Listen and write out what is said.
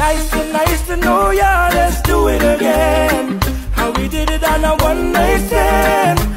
Nice to know ya, let's do it again. How we did it on a one night stand.